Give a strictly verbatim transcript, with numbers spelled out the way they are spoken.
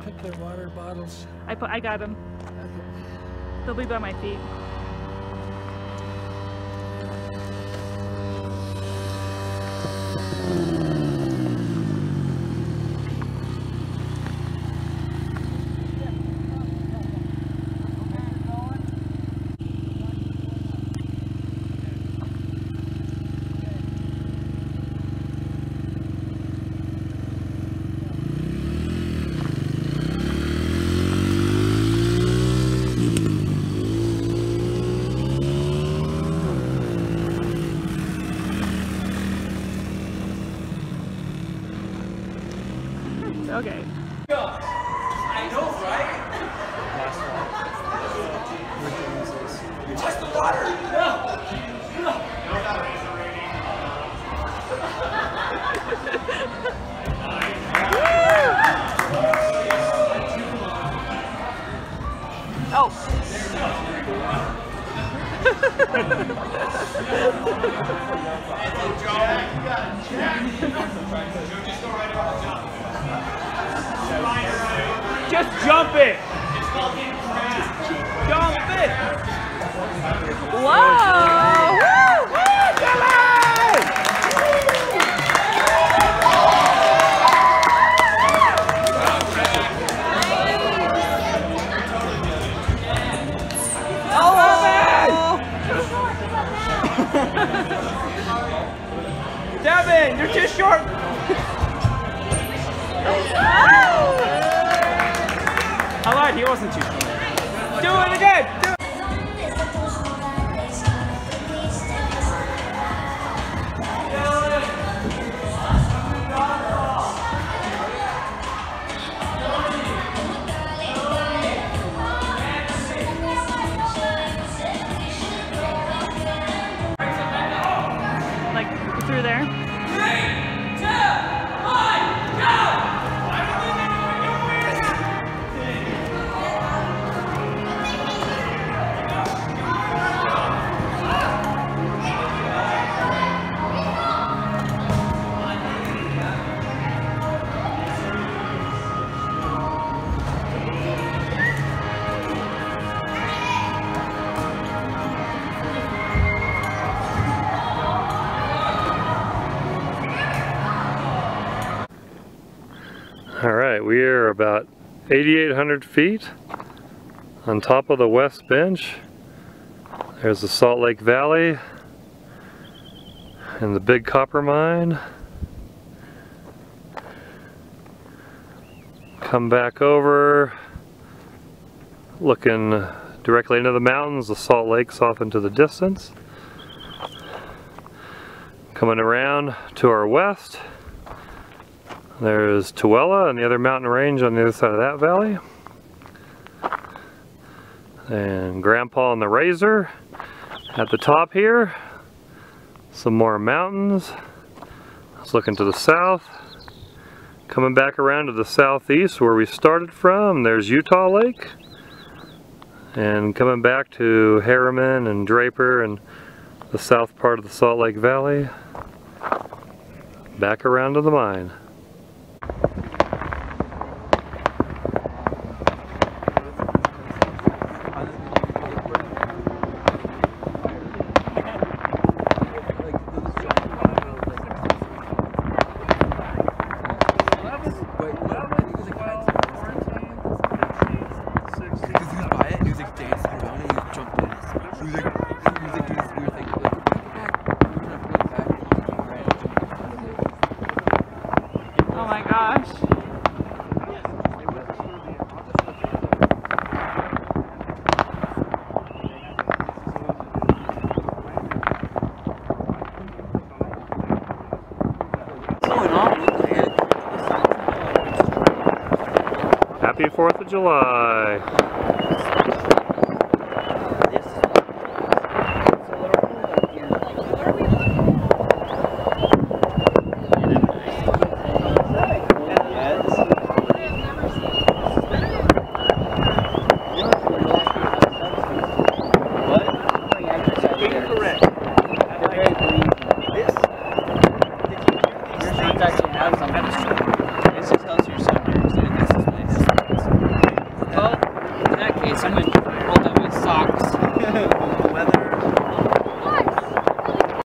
took their water bottles. I put. I got them. They'll be by my feet. Okay. I know, right? You touched the water! No! No! Oh! Just jump it! Jump it! Whoa! Woo! Woo! Devin, you're too short! I lied, he wasn't too short. Do it again! Do it. Like through there. Three, two, one, go! All right, we are about eighty-eight hundred feet on top of the west bench. There's the Salt Lake Valley and the big copper mine. Come back over, looking directly into the mountains, the Salt Lake's off into the distance. Coming around to our west, there's Tooele and the other mountain range on the other side of that valley. And Grandpa and the Razor at the top here. Some more mountains. Let's look into the south. Coming back around to the southeast where we started from, there's Utah Lake. And coming back to Harriman and Draper and the south part of the Salt Lake Valley. Back around to the mine. Oh my gosh. Happy fourth of July. This is tells you something. This is Okay, someone rolled up my socks.